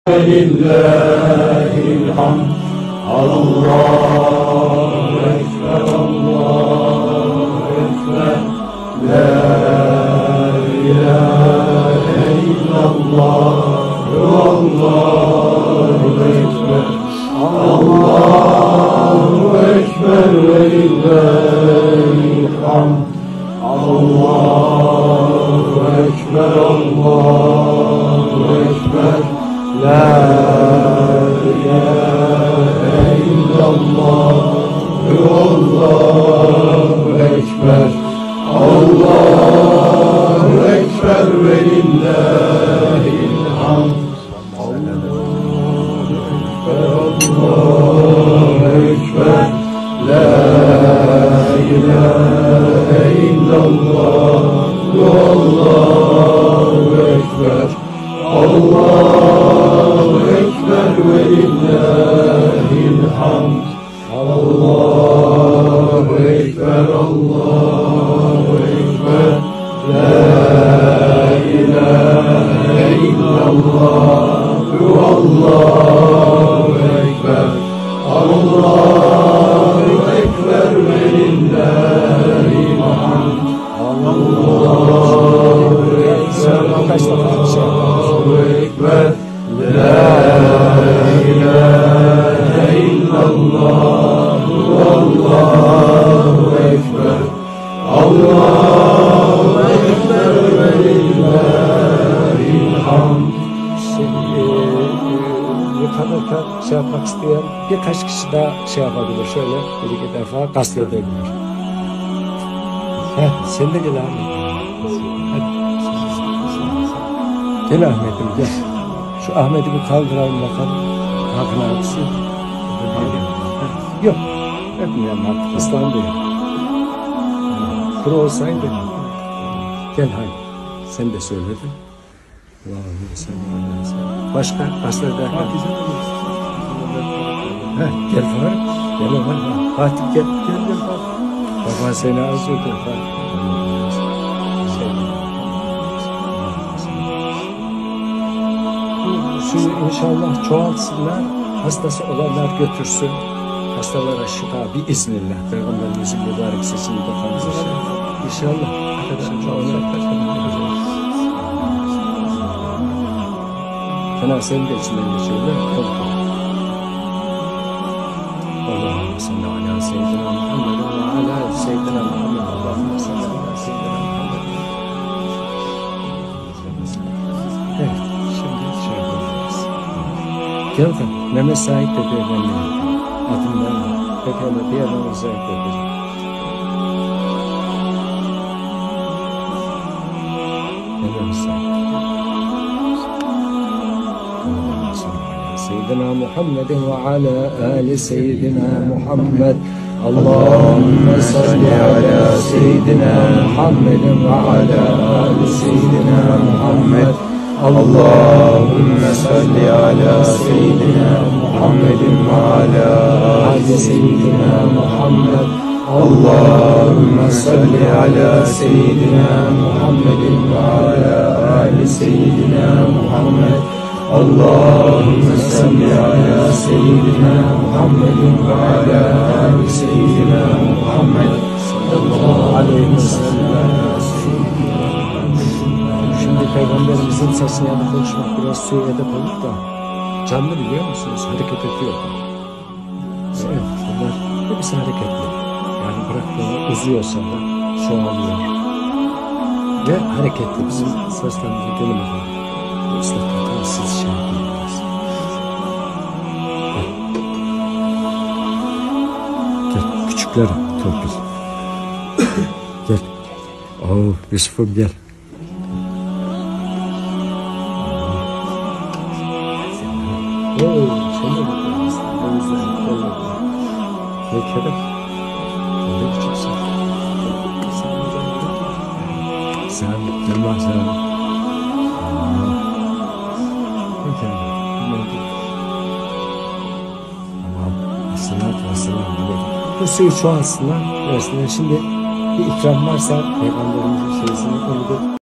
ولله الحمد. الله أكبر الله أكبر لا إله إلا الله والله أكبر. الله أكبر ولله الحمد. الله أكبر الله أكبر لا إله إلا الله والله أكبر. الله أكبر ولله الحمد. الله أكبر لا إله إلا الله والله أكبر. الله أكبر ولله الحمد. الله أكبر الله أكبر لا إله إلا الله والله أكبر. الله أكبر ولله الحمد. الله أكبر لا إله إلا الله والله أكبر. الله أكبر ولله الحمد. Yıkanırken yapmak isteyen birkaç kişi daha yapabilir. Şöyle bir iki defa kastledebilir. Sen de gel Ahmet. Gel Ahmet'im gel. Şu Ahmet'i bir kaldıralım bakalım. Hakan abisi. Yok. Öpmeyelim artık. Islandı ya. Kuru olsaydı. Gel hadi. Sen de söyledin. Allah'ım sen de. Başka? Asla derken. Gel Faruk. Gel Ömer. Fatih gel. Gel. Baba seni arzuyordu. Suyu inşallah çoğaltsınlar. Hastası olanlar götürsün. Hastalara şifa biiznillah. Peygamberimizin mübarek sesini dokanız inşallah. Fena senin de içinden geçiyorlar. Allahümme salli ala seyyidina Muhammed ve ala seyyidina Muhammed. Allahümme salli ala seyyidina Muhammed. Evet, şimdi şey yapacağız. Gel de Mehmet Said de diyor benimle. Adımdan pekala bir yerden uzak dedi. Mehmet Said. سيدنا محمد وعلى آل سيدنا محمد. اللهم صل على سيدنا محمد وعلى آل سيدنا محمد. اللهم صل على سيدنا محمد وعلى آل سيدنا محمد. اللهم صل على سيدنا محمد وعلى آل سيدنا محمد. اللهم صل على سيدنا محمد وعلى آل سيدنا محمد. sallallahu aleyhi ve sellem. Şimdi Peygamberimizin sesine yanı konuşmak biraz suyu edep olur da canlı biliyor musunuz? Hareket ediyor. Evet, bunlar hepsi hareketli. Yani bıraktığını uzuyorsa da çoğalıyor. Ve hareketli bizim seslerimize gelin bakalım. Bu ıslaklıktan siz şey yapıyorsunuz. Gel küçüklerim Torpil. Gel. Yusuf'um gel. Sen de bakıyorsun. O yüzden ne kerek? Ne küçüksün? Sen Yılmaz sen. Tamam. Esselatü vesselam. Bu suyu çoğalsınlar. Şimdi bir ikram varsa Peygamberimizin şeysini onu da